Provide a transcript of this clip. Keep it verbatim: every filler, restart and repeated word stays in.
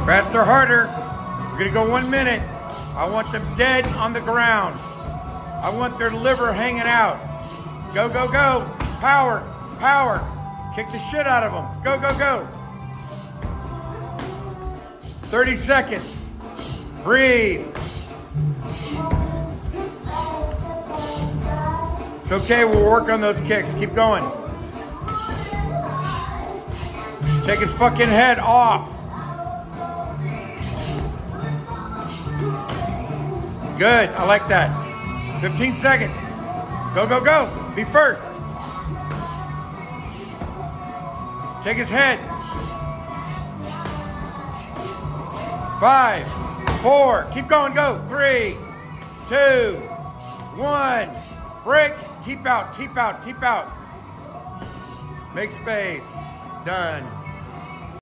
Faster, harder. We're gonna go one minute. I want them dead on the ground. I want their liver hanging out. Go, go, go. Power, power. Kick the shit out of them. Go, go, go. thirty seconds. Breathe. It's okay, we'll work on those kicks. Keep going. Take his fucking head off. Good, I like that. fifteen seconds. Go, go, go. Be first. Take his head. Five, four, keep going, go. Three, two, one. Break, teep out, teep out, teep out. Make space. Done.